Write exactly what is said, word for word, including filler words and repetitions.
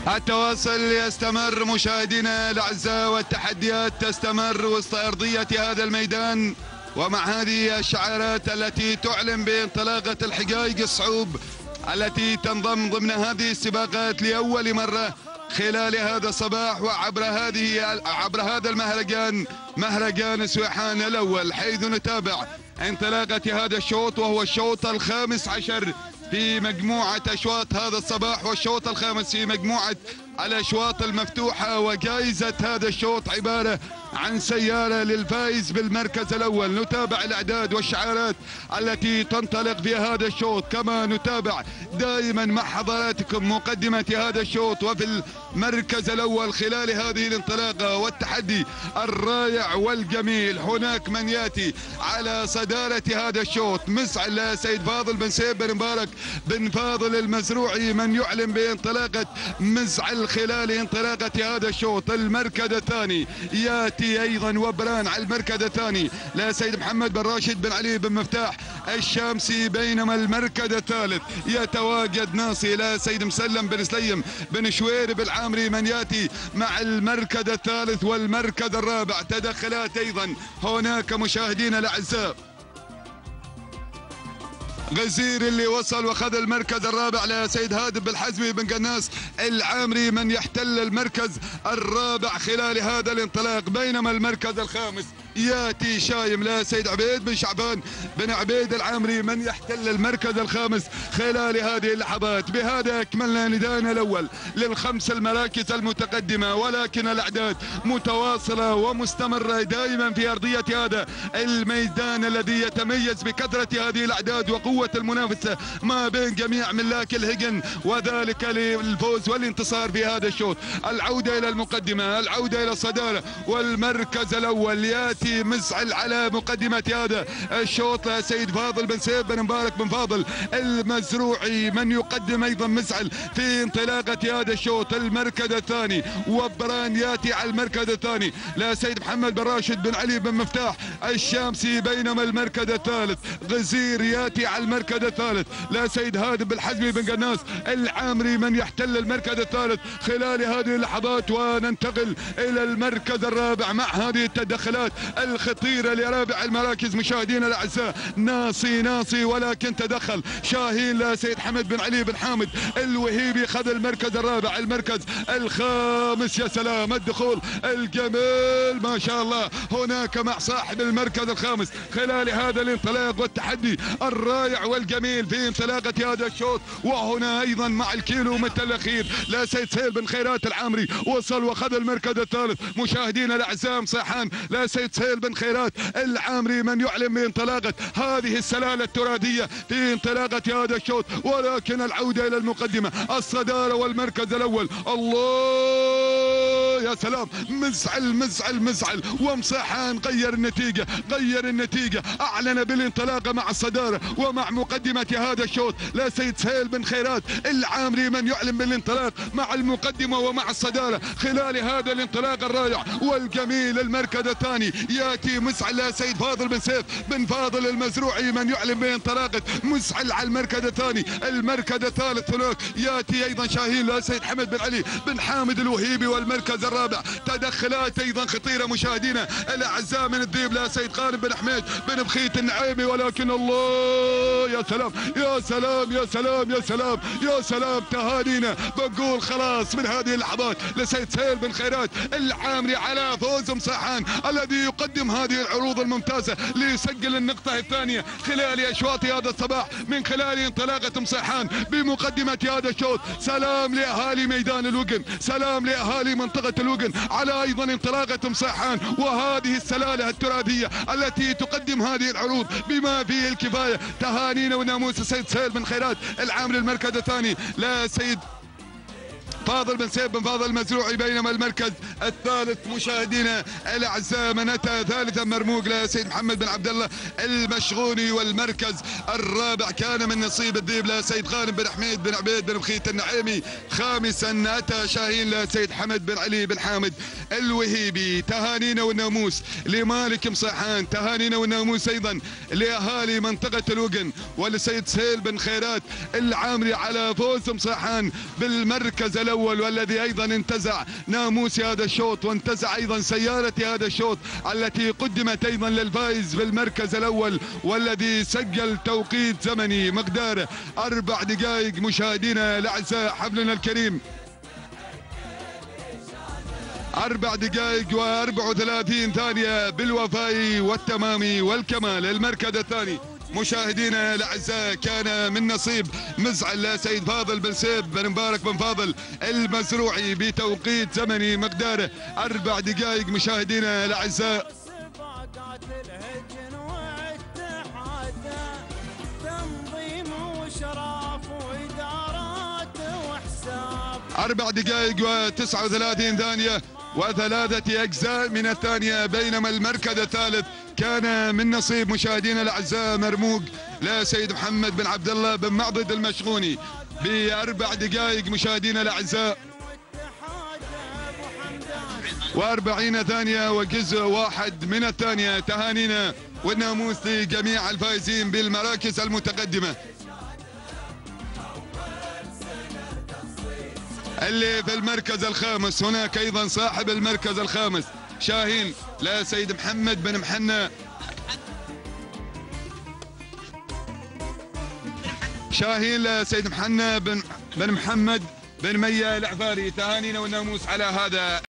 التواصل يستمر مشاهدينا الاعزاء، والتحديات تستمر وسط ارضيه هذا الميدان، ومع هذه الشعارات التي تعلن بانطلاقه الحقائق الصعوب التي تنضم ضمن هذه السباقات لاول مره خلال هذا الصباح وعبر هذه عبر هذا المهرجان، مهرجان سويحان الاول، حيث نتابع انطلاقه هذا الشوط وهو الشوط الخامس عشر في مجموعة أشواط هذا الصباح، والشوط الخامس في مجموعة الأشواط المفتوحة. وجائزة هذا الشوط عبارة عن سيارة للفائز بالمركز الأول. نتابع الأعداد والشعارات التي تنطلق في هذا الشوط، كما نتابع دائما مع حضراتكم مقدمة هذا الشوط. وفي المركز الأول خلال هذه الانطلاقة والتحدي الرائع والجميل هناك من يأتي على صدارة هذا الشوط، مسعى سيد فاضل بن سيف بن مبارك بن فاضل المزروعي، من يعلن بانطلاقة مزعل خلال انطلاقة هذا الشوط. المركز الثاني ياتي ايضا وبران على المركز الثاني لا سيد محمد بن راشد بن علي بن مفتاح الشامسي، بينما المركز الثالث يتواجد ناصي لا سيد مسلم بن سليم بن شوير بالعامري، من ياتي مع المركز الثالث. والمركز الرابع تدخلات ايضا هناك مشاهدينا الاعزاء، غزير اللي وصل واخذ المركز الرابع لسيد هادب بالحزمي بن قناص العامري، من يحتل المركز الرابع خلال هذا الانطلاق. بينما المركز الخامس ياتي شايم لا سيد عبيد بن شعبان بن عبيد العامري، من يحتل المركز الخامس خلال هذه اللحظات. بهذا اكملنا نداءنا الاول للخمس المراكز المتقدمه، ولكن الاعداد متواصله ومستمره دائما في ارضيه هذا الميدان الذي يتميز بكثره هذه الاعداد وقوه المنافسه ما بين جميع ملاك الهجن، وذلك للفوز والانتصار في هذا الشوط. العوده الى المقدمه، العوده الى الصداره، والمركز الاول ياتي مزعل على مقدمة هذا الشوط سيد فاضل بن سيف بن مبارك بن فاضل المزروعي، من يقدم ايضا مزعل في انطلاقة هذا الشوط. المركز الثاني وبران ياتي على المركز الثاني لا سيد محمد بن راشد بن علي بن مفتاح الشامسي، بينما المركز الثالث غزير ياتي على المركز الثالث لا سيد هادب بالحزمي بن قناص العامري، من يحتل المركز الثالث خلال هذه اللحظات. وننتقل الى المركز الرابع مع هذه التدخلات الخطيرة لرابع المراكز مشاهدينا الاعزاء، ناصي ناصي ولكن تدخل شاهين لا سيد حمد بن علي بن حامد الوهيبي خذ المركز الرابع. المركز الخامس يا سلام الدخول الجميل ما شاء الله هناك مع صاحب المركز الخامس خلال هذا الانطلاق والتحدي الرائع والجميل في انطلاقة هذا الشوط. وهنا ايضا مع الكيلو متر الاخير لا سيد سهيل بن خيرات العامري وصل واخذ المركز الثالث مشاهدينا الاعزاء. صيحان لا سيد سهيل بن خيرات العامري من يعلن بانطلاقة هذه السلالة التراثية في انطلاقة هذا الشوط. ولكن العودة الى المقدمة، الصدارة والمركز الاول. الله يا سلام، مزعل مزعل مزعل، ومصيحان غير النتيجة غير النتيجة اعلن بالانطلاقة مع الصدارة ومع مقدمة هذا الشوط لا سيد سهيل بن خيرات العامري، من يعلن بالانطلاق مع المقدمة ومع الصدارة خلال هذا الانطلاق الرائع والجميل. المركز الثاني ياتي مسعل لا سيد فاضل بن سيف بن فاضل المزروعي، من يعلن بانطلاقة مسعل على المركز الثاني. المركز الثالث هناك ياتي ايضا شاهين لا سيد حمد بن علي بن حامد الوهيبي. والمركز الرابع تدخلات ايضا خطيرة مشاهدينا الاعزاء من الذيب لا سيد قارن بن حميد بن بخيت النعيمي. ولكن الله يا سلام يا سلام يا سلام يا سلام يا سلام، تهانينا بنقول خلاص من هذه اللحظات لسيد سهيل بن خيرات العامري على فوز مصيحان الذي يقدم هذه العروض الممتازة ليسجل النقطة الثانية خلال أشواط هذا الصباح من خلال انطلاقة مصيحان بمقدمة هذا الشوط. سلام لأهالي ميدان الوقن، سلام لأهالي منطقة الوقن على أيضا انطلاقة مصيحان وهذه السلالة التراثية التي تقدم هذه العروض بما فيه الكفاية. تهانينا وناموس السيد سهيل بن خيرات العامل. المركز الثاني لا سيد فاضل بن سيف بن فاضل المزروعي، بينما المركز الثالث مشاهدينا الاعزاء من اتى ثالثا مرموق لسيد محمد بن عبد الله المشغوني. والمركز الرابع كان من نصيب الذيب لسيد غانم بن حميد بن عبيد بن بخيت النعيمي. خامسا اتى شاهين لسيد حمد بن علي بن حامد الوهيبي. تهانينا والناموس لمالك مصيحان، تهانينا والناموس ايضا لاهالي منطقه الوقن ولسيد سهيل بن خيرات العامري على فوز مصيحان بالمركز الاول. الاول، والذي ايضا انتزع ناموس هذا الشوط وانتزع ايضا سيارة هذا الشوط التي قدمت ايضا للفائز في المركز الاول، والذي سجل توقيت زمني مقداره اربع دقائق. مشاهدينا الاعزاء حفلنا الكريم أربع دقائق وأربع وثلاثين ثانية بالوفاء والتمام والكمال. المركز الثاني مشاهدينا الأعزاء كان من نصيب مزعل سيد فاضل بن سيف بن مبارك بن فاضل المزروعي بتوقيت زمني مقداره أربع دقائق. مشاهدينا الأعزاء أربع دقائق وتسعة وثلاثين ثانية وثلاثة أجزاء من الثانية. بينما المركز الثالث كان من نصيب مشاهدينا الأعزاء مرموق لسيد محمد بن عبد الله بن معبد المشغوني بأربع دقائق مشاهدينا الأعزاء وأربعين ثانية وجزء واحد من الثانية. تهانينا والناموس لجميع الفائزين بالمراكز المتقدمة. اللي في المركز الخامس هناك ايضا صاحب المركز الخامس شاهين لسيد محمد بن محنى، شاهين لسيد محنى بن بن محمد بن ميا العفاري. تهانينا والناموس على هذا